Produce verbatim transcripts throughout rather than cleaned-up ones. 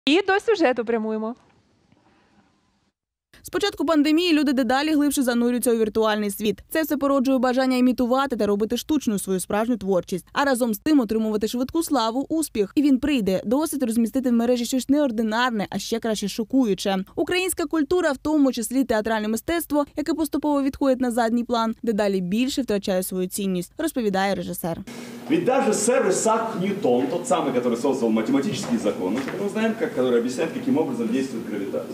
І до сюжету прямуємо. З початку пандемії люди дедалі глибше занурюються у віртуальний світ. Це все породжує бажання імітувати та робити штучну свою справжню творчість, а разом з тим отримувати швидку славу, успіх. І він прийде. Досить розмістити в мережі щось неординарне, а ще краще шокуюче. Українська культура, в тому числі театральне мистецтво, яке поступово відходить на задній план, дедалі більше втрачає свою цінність, розповідає режисер. Ведь даже сэр Исаак Ньютон, тот самый, который создал математические законы, мы знаем, как, который объясняет, каким образом действует гравитация.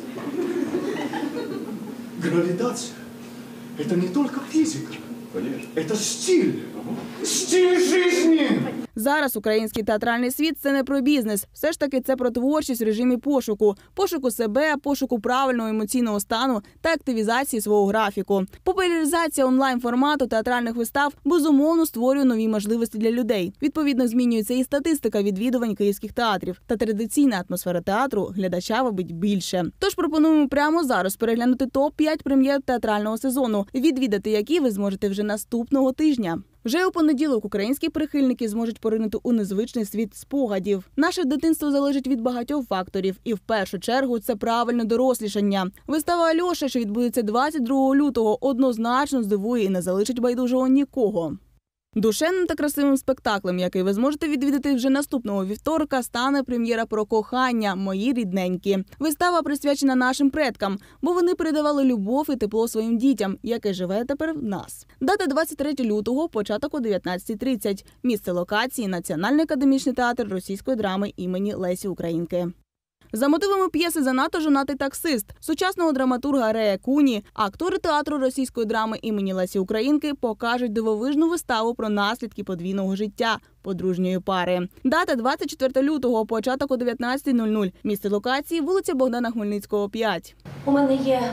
Гравитация – это не только физика. Конечно. Это стиль. Ага. Стиль жизни. Зараз український театральний світ – це не про бізнес. Все ж таки це про творчість в режимі пошуку. Пошуку себе, пошуку правильного емоційного стану та активізації свого графіку. Популяризація онлайн-формату театральних вистав безумовно створює нові можливості для людей. Відповідно, змінюється і статистика відвідувань київських театрів. Та традиційна атмосфера театру глядача вабить більше. Тож пропонуємо прямо зараз переглянути топ п'ять прем'єр театрального сезону, відвідати які ви зможете вже наступного тижня. Вже у понеділок українські прихильники зможуть поринути у незвичний світ спогадів. Наше дитинство залежить від багатьох факторів. І в першу чергу це правильне дорослішання. Вистава «Альоша», що відбудеться двадцять другого лютого, однозначно здивує і не залишить байдужого нікого. Душевним та красивим спектаклем, який ви зможете відвідати вже наступного вівторка, стане прем'єра про кохання «Мої рідненькі». Вистава присвячена нашим предкам, бо вони передавали любов і тепло своїм дітям, яке живе тепер в нас. Дата двадцять третього лютого, початок о дев'ятнадцятій тридцять. Місце локації – Національний академічний театр російської драми імені Лесі Українки. За мотивами п'єси «Занадто жонатий таксист» сучасного драматурга Рея Куні, актори театру російської драми імені Лесі Українки покажуть дивовижну виставу про наслідки подвійного життя подружньої пари. Дата двадцять четвертого лютого, початок о дев'ятнадцятій нуль нуль. Місце локації – вулиця Богдана Хмельницького, п'ять. У мене є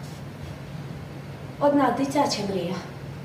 одна дитяча мрія.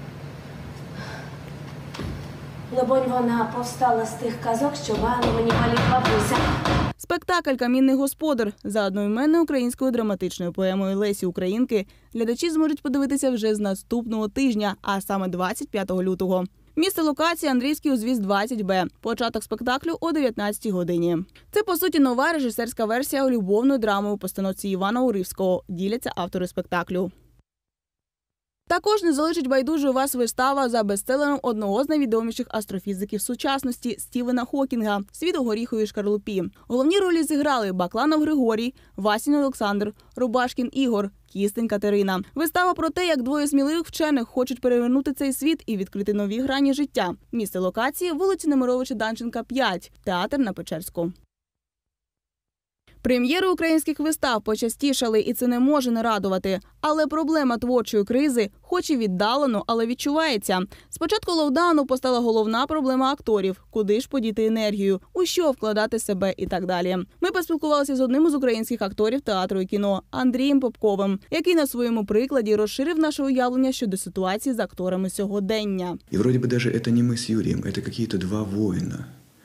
Либонь, вона повстала з тих казок, що бали мені малі бабуся. Спектакль «Камінний господар» за одноіменною українською драматичною поемою Лесі Українки глядачі зможуть подивитися вже з наступного тижня, а саме двадцять п'ятого лютого. Місце локації – Андрійський узвіз двадцять Б. Початок спектаклю о дев'ятнадцятій годині. Це, по суті, нова режисерська версія любовної драми у постановці Івана Уривського, діляться автори спектаклю. Також не залишить байдужою вас вистава за бестселером одного з найвідоміших астрофізиків сучасності Стівена Хокінга «Світ у горіховій шкарлупі». Головні ролі зіграли Бакланов Григорій, Васін Олександр, Рубашкін Ігор, Кістень Катерина. Вистава про те, як двоє сміливих вчених хочуть перевернути цей світ і відкрити нові грані життя. Місце локації – вулиця Немировича Данченка, п'ять, театр на Печерську. Прем'єри українських вистав почастішали, і це не може не радувати. Але проблема творчої кризи, хоч і віддалено, але відчувається. З початку локдауну постала головна проблема акторів – куди ж подіти енергію, у що вкладати себе і так далі. Ми поспілкувалися з одним із українських акторів театру і кіно – Андрієм Попковим, який на своєму прикладі розширив наше уявлення щодо ситуації з акторами сьогодення. І вроді би навіть це не ми з Юрієм, це якісь два воїна.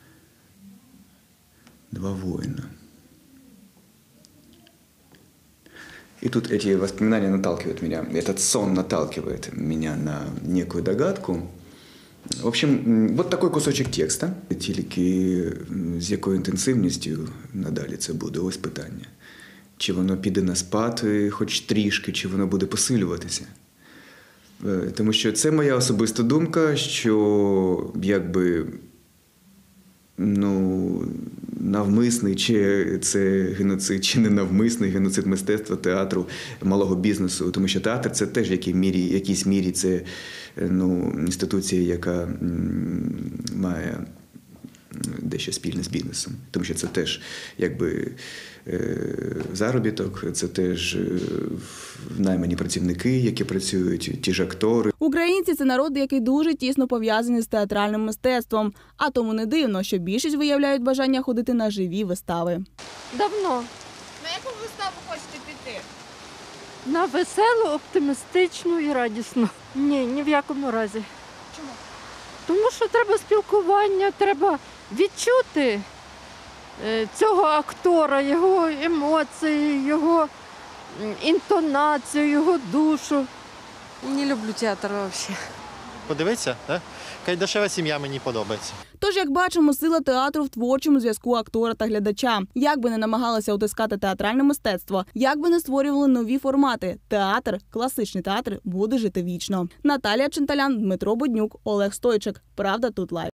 Два воїна. И тут эти воспоминания наталкивают меня, этот сон наталкивает меня на некую догадку. В общем, вот такой кусочок текста. Тільки з якою інтенсивністю надалі це буде, ось питання. Чи воно піде на спад хоч трішки, чи воно буде посилюватися. Тому що це моя особиста думка, що якби, ну, навмисний, чи це геноцид, чи не навмисний геноцид мистецтва, театру, малого бізнесу. Тому що театр – це теж в якій мірі, якійсь мірі це, ну, інституція, яка має дещо спільне з бізнесом. Тому що це теж якби заробіток, це теж наймані працівники, які працюють, ті ж актори. Українці – це народ, який дуже тісно пов'язаний з театральним мистецтвом. А тому не дивно, що більшість виявляють бажання ходити на живі вистави. Давно. На яку виставу хочете піти? На веселу, оптимістичну і радісну. Ні, ні в якому разі. Чому? Тому що треба спілкування, треба відчути цього актора, його емоції, його інтонацію, його душу. Не люблю театр взагалі. подивитися. Да? Кайдашева сім'я мені подобається. Тож, як бачимо, сила театру в творчому зв'язку актора та глядача. Як би не намагалися утискати театральне мистецтво, як би не створювали нові формати, театр, класичний театр буде жити вічно. Наталія Ченталян, Дмитро Буднюк, Олег Стойчик. Правда тут лайв.